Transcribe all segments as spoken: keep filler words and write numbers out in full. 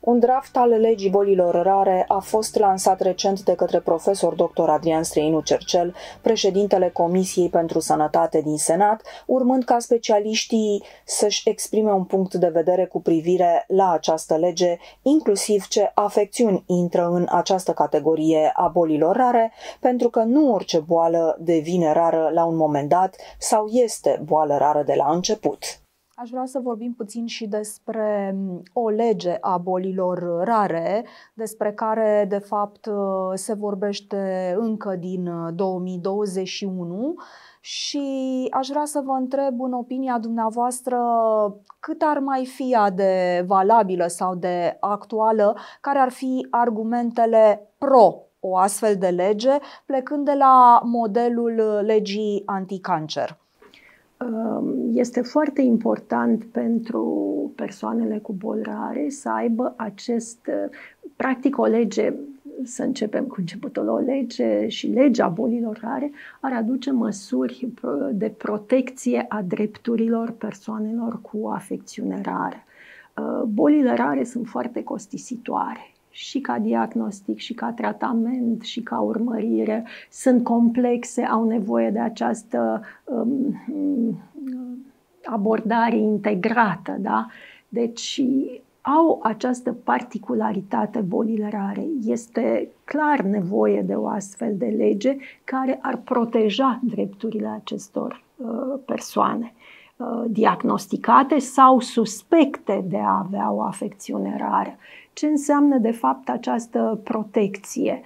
Un draft al legii bolilor rare a fost lansat recent de către profesor doctor Adrian Străinu Cercel, președintele Comisiei pentru Sănătate din Senat, urmând ca specialiștii să-și exprime un punct de vedere cu privire la această lege, inclusiv ce afecțiuni intră în această categorie a bolilor rare, pentru că nu orice boală devine rară la un moment dat sau este boală rară de la început. Aș vrea să vorbim puțin și despre o lege a bolilor rare, despre care, de fapt, se vorbește încă din două mii douăzeci și unu și aș vrea să vă întreb, în opinia dumneavoastră, cât ar mai fi ea de valabilă sau de actuală, care ar fi argumentele pro o astfel de lege, plecând de la modelul legii anticancer. Este foarte important pentru persoanele cu boli rare să aibă acest, practic o lege, să începem cu începutul, o lege și legea bolilor rare ar aduce măsuri de protecție a drepturilor persoanelor cu afecțiune rară. Bolile rare sunt foarte costisitoare. Și ca diagnostic, și ca tratament, și ca urmărire, sunt complexe, au nevoie de această um, abordare integrată, da? Deci au această particularitate bolile rare. Este clar nevoie de o astfel de lege care ar proteja drepturile acestor uh, persoane diagnosticate sau suspecte de a avea o afecțiune rară. Ce înseamnă de fapt această protecție?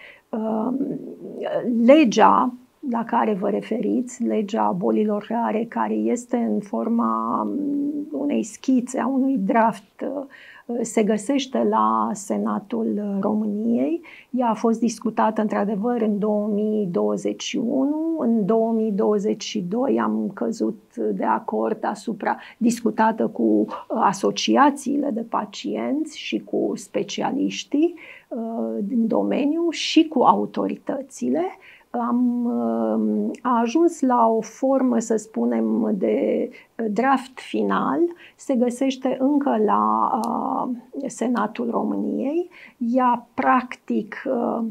Legea la care vă referiți, legea bolilor rare, care este în forma unei schițe, a unui draft, se găsește la Senatul României. Ea a fost discutată într-adevăr în două mii douăzeci și unu. În două mii douăzeci și doi am căzut de acord asupra, discutată cu asociațiile de pacienți și cu specialiștii din domeniu și cu autoritățile. Am a ajuns la o formă, să spunem, de draft final, se găsește încă la uh, Senatul României. Ea, practic, uh,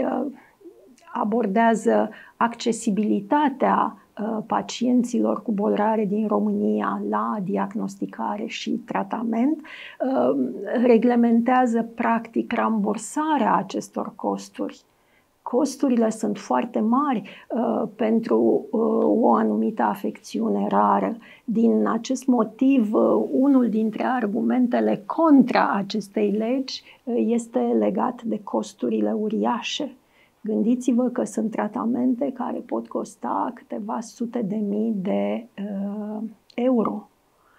abordează accesibilitatea uh, pacienților cu boli rare din România la diagnosticare și tratament, uh, reglementează, practic, rambursarea acestor costuri. Costurile sunt foarte mari uh, pentru uh, o anumită afecțiune rară. Din acest motiv, uh, unul dintre argumentele contra acestei legi uh, este legat de costurile uriașe. Gândiți-vă că sunt tratamente care pot costa câteva sute de mii de uh, euro.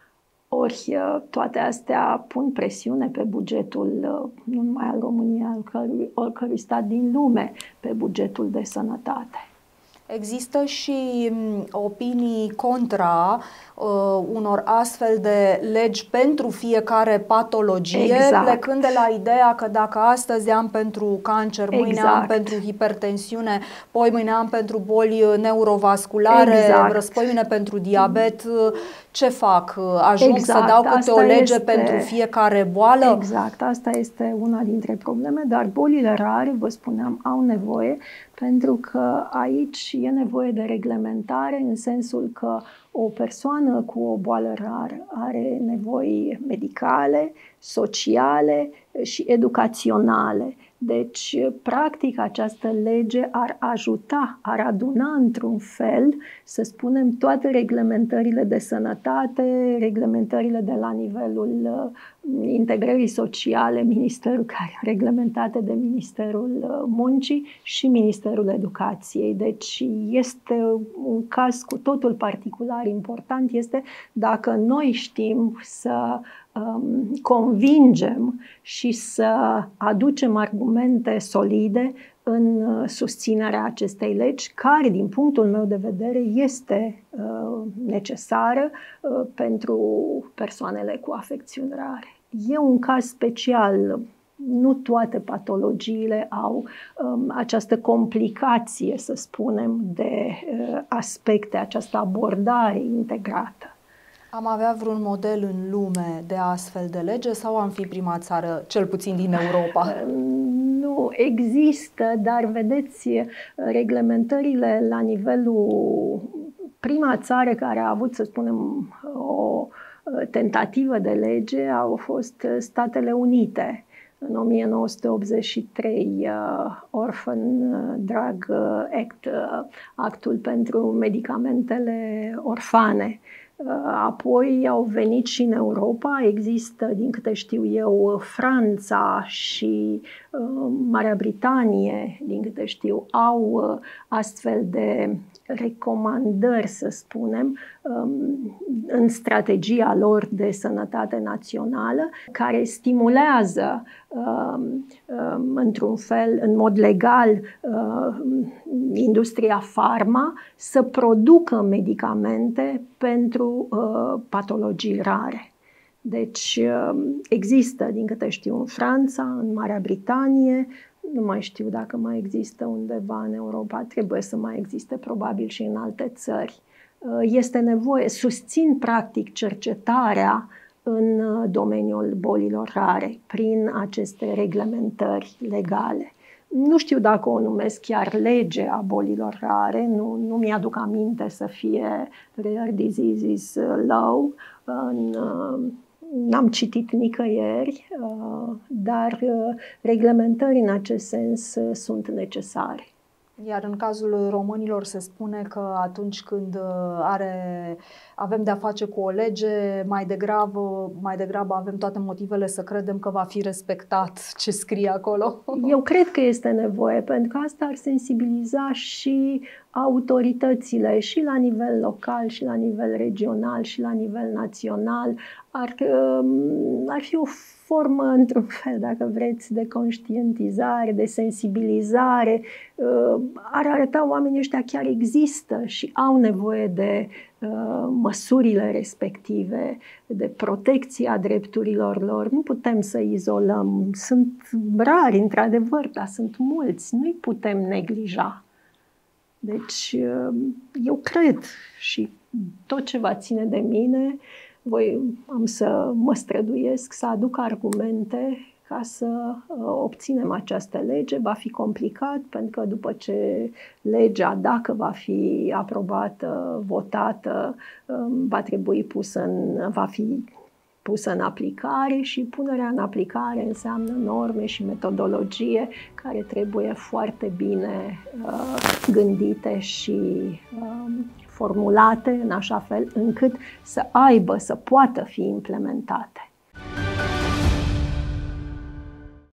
Ori toate astea pun presiune pe bugetul, nu numai al României, al cărui, oricărui stat din lume, pe bugetul de sănătate. Există și opinii contra uh, unor astfel de legi pentru fiecare patologie, exact. Plecând de la ideea că dacă astăzi am pentru cancer, mâine exact. Am pentru hipertensiune, poi mâine am pentru boli neurovasculare, exact. Răspoi pentru diabet, ce fac? Ajung exact. Să dau câte asta o lege este... pentru fiecare boală? Exact, asta este una dintre probleme, dar bolile rare, vă spuneam, au nevoie, pentru că aici e nevoie de reglementare în sensul că o persoană cu o boală rară are nevoi medicale, sociale și educaționale. Deci, practic, această lege ar ajuta, ar aduna într-un fel, să spunem, toate reglementările de sănătate, reglementările de la nivelul integrării sociale, ministerul care reglementate de Ministerul Muncii și Ministerul Educației. Deci este un caz cu totul particular. Important este dacă noi știm să um, convingem și să aducem argumente solide în susținerea acestei legi, care, din punctul meu de vedere, este uh, necesară uh, pentru persoanele cu afecțiuni rare. E un caz special. Nu toate patologiile au um, această complicație, să spunem, de uh, aspecte, această abordare integrată. Am avea vreun model în lume de astfel de lege sau am fi prima țară, cel puțin din Europa? Nu există, dar vedeți, reglementările la nivelul... Prima țară care a avut, să spunem, o tentativă de lege au fost Statele Unite. În o mie nouă sute optzeci și trei, uh, Orphan Drug Act, uh, actul pentru medicamentele orfane. Uh, apoi au venit și în Europa, există, din câte știu eu, Franța și uh, Marea Britanie, din câte știu, au uh, astfel de recomandări, să spunem, în strategia lor de sănătate națională, care stimulează într-un fel, în mod legal, industria farma să producă medicamente pentru patologii rare. Deci există, din câte știu, în Franța, în Marea Britanie, nu mai știu dacă mai există undeva în Europa, trebuie să mai existe probabil și în alte țări. Este nevoie, susțin practic cercetarea în domeniul bolilor rare prin aceste reglementări legale. Nu știu dacă o numesc chiar lege a bolilor rare, nu, nu mi-aduc aminte să fie Rare Diseases Law. În, N-am citit nicăieri, dar reglementări în acest sens sunt necesare. Iar în cazul românilor se spune că atunci când are, avem de-a face cu o lege, mai degrabă, mai degrabă avem toate motivele să credem că va fi respectat ce scrie acolo. Eu cred că este nevoie, pentru că asta ar sensibiliza și autoritățile și la nivel local, și la nivel regional, și la nivel național. Ar, ar fi o formă, într-un fel, dacă vreți, de conștientizare, de sensibilizare. Ar arăta oamenii ăștia chiar există și au nevoie de măsurile respective, de protecția drepturilor lor. Nu putem să izolăm. Sunt rari, într-adevăr, dar sunt mulți. Nu-i putem neglija. Deci, eu cred și tot ce va ține de mine, voi am să mă străduiesc să aduc argumente ca să obținem această lege. Va fi complicat, pentru că după ce legea, dacă va fi aprobată, votată, va trebui pusă în, va fi pusă în aplicare și punerea în aplicare înseamnă norme și metodologie care trebuie foarte bine uh, gândite și uh, formulate în așa fel încât să aibă, să poată fi implementate.